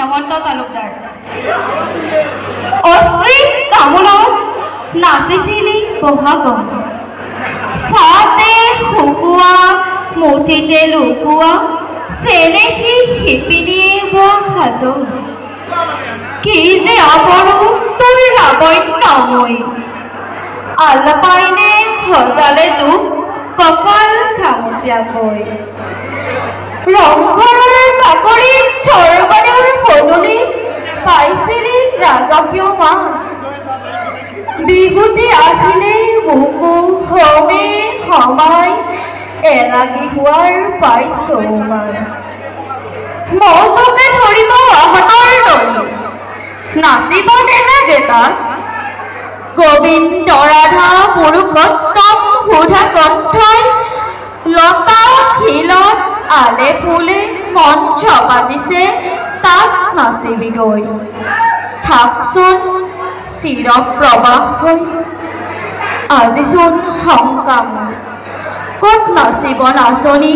হেমন্ত তালুকদাৰ অশ্ৰী কামোৰত নাচিছিলি বহাগত চাতে শুকোৱা মুঠিতে লুকোৱা চেনেহী শিপিনীয়ে বোৱা সাজো কি যে আবৰু তোৰ লাবণ্যময়ী আলপাইনে সজালে তোক কপাল খামুচিয়াকৈ ৰংঘৰৰ কাকৰিত স্বৰ্গদেউৰ পদূলি পাইছিলি ৰাজকীয় মাত বিহুতি আহিলে বুকু হমে সমাই এলাগি হোৱাৰ পাইছো মান মৌচকে ধৰিব আহতৰ দলি নাচিব নেলাগে তাত গোবিন্দ ৰাধা পুৰুষোত্তম সুধা কণ্ঠই লতা শিলত আলে ফুলে মঞ্চ পাতিছে তাত নাচিবিগৈ থাকচোন চিৰপ্ৰবাহ হৈ আজিচোন সংকাম ক'ত নাচিব নাচনি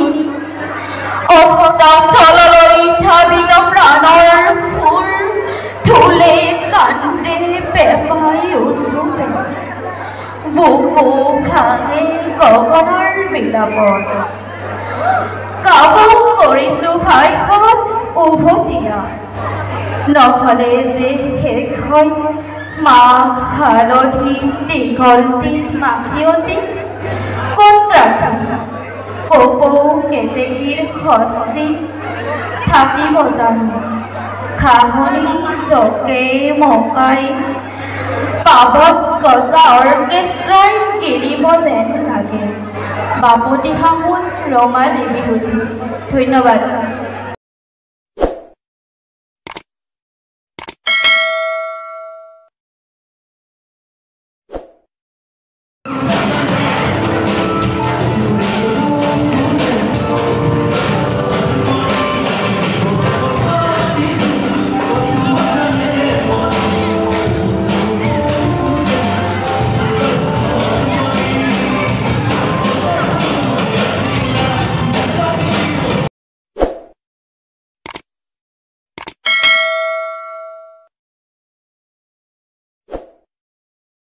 অস্তাচললৈ ধাবিত প্ৰাণৰ ফুল ধুলে কান্দে পেপাই উচুপে বুকু ভাঙে গগনৰ বিলাপত কাবু কৰিছো ভাইখন উভতীয়া নহ'লে যে শেষ হয় মাহ হালধি দীঘলতি মাখিয়তী ক'ত ৰাখিম কপৌ কেতেকীৰ সস্তি থাকিব জানো খাহনি চকে মকাই পাবত গজা অৰ্কেষ্ট্ৰাই গিলিব যেন লাগে বাপতি সাহোন ৰঙালী বিহুটি ধন্যবাদ।